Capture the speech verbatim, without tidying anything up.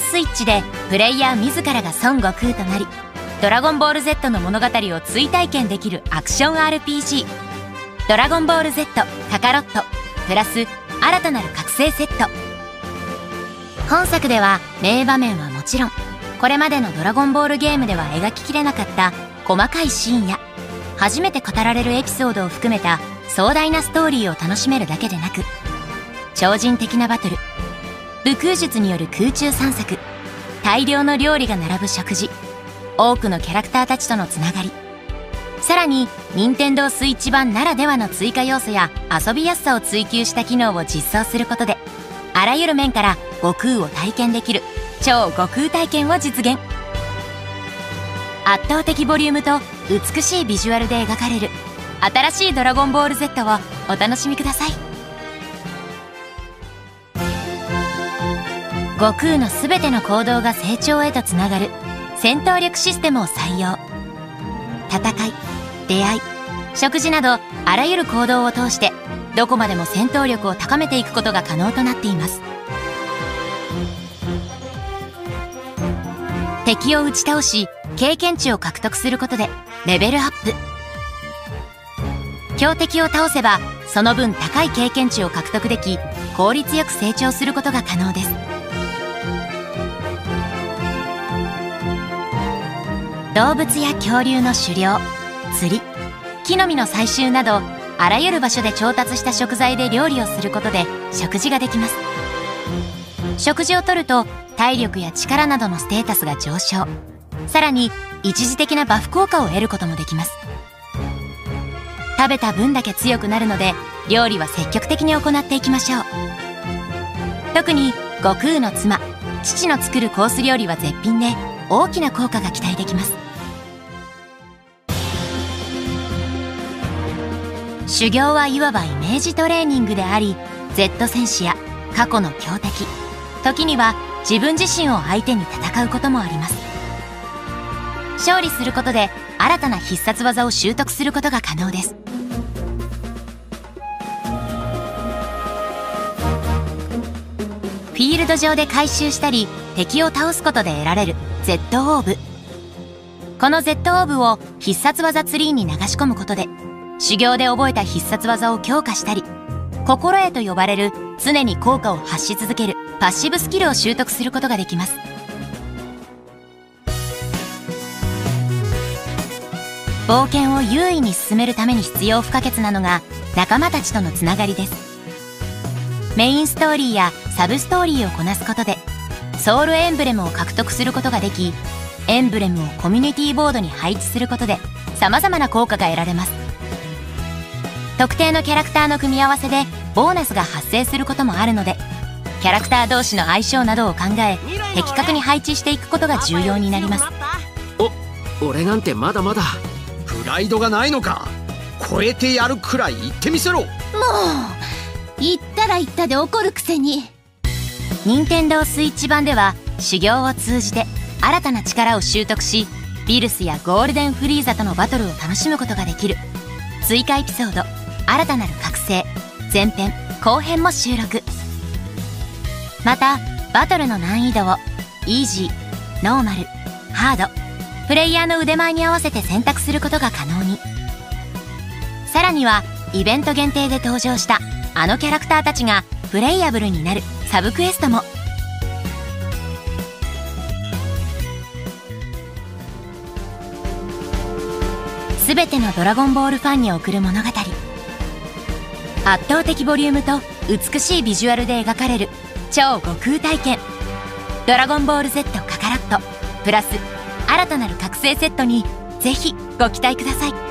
スイッチでプレイヤー自らが孫悟空となり、ドラゴンボール ゼット の物語を追体験できるアクション アールピージー、ドラゴンボール ゼット カカロットプラス新たなる覚醒セット。本作では名場面はもちろん、これまでのドラゴンボールゲームでは描ききれなかった細かいシーンや初めて語られるエピソードを含めた壮大なストーリーを楽しめるだけでなく、超人的なバトル、武空術による空中散策、大量の料理が並ぶ食事、多くのキャラクターたちとのつながり、さらに任天堂スイッチ版ならではの追加要素や遊びやすさを追求した機能を実装することで、あらゆる面から悟空を体験できる超悟空体験を実現。圧倒的ボリュームと美しいビジュアルで描かれる新しいドラゴンボール ゼット をお楽しみください。悟空の全ての行動が成長へとつながる戦闘力システムを採用。戦い、出会い、食事などあらゆる行動を通してどこまでも戦闘力を高めていくことが可能となっています。敵を打ち倒し経験値を獲得することでレベルアップ。強敵を倒せばその分高い経験値を獲得でき、効率よく成長することが可能です。動物や恐竜の狩猟、釣り、木の実の採集などあらゆる場所で調達した食材で料理をすることで食事ができます。食事をとると体力や力などのステータスが上昇、さらに一時的なバフ効果を得ることもできます。食べた分だけ強くなるので料理は積極的に行っていきましょう。特に悟空の妻、父の作るコース料理は絶品で大きな効果が期待できます。修行はいわばイメージトレーニングであり、 Z 戦士や過去の強敵、時には自分自身を相手に戦うこともあります。勝利することで新たな必殺技を習得することが可能です。フィールド上で回収したり敵を倒すことで得られる Z オーブ。この Z オーブを必殺技ツリーに流し込むことで修行で覚えた必殺技を強化したり、心得と呼ばれる常に効果を発し続けるパッシブスキルを習得することができます。冒険を優位に進めるために必要不可欠なのが仲間たちとのつながりです。メインストーリーやサブストーリーをこなすことでソウルエンブレムを獲得することができ、エンブレムをコミュニティボードに配置することで様々な効果が得られます。特定のキャラクターの組み合わせでボーナスが発生することもあるので、キャラクター同士の相性などを考え的確に配置していくことが重要になります。 お、俺なんてまだまだ。 プライドがないのか。超えてやるくらい言ってみせろ。もう言ったら言ったで怒るくせに。 任天堂スイッチ版では修行を通じて新たな力を習得し、ビルスやゴールデンフリーザとのバトルを楽しむことができる追加エピソード、新たなる覚醒、前編後編も収録。またバトルの難易度をイージー、ノーマル、ハード、プレイヤーの腕前に合わせて選択することが可能に。さらにはイベント限定で登場したあのキャラクターたちがプレイヤブルになるサブクエストも。すべてのドラゴンボールファンに送る物語。圧倒的ボリュームと美しいビジュアルで描かれる超悟空体験、ドラゴンボール ゼット カカロットプラス新たなる覚醒セットにぜひご期待ください。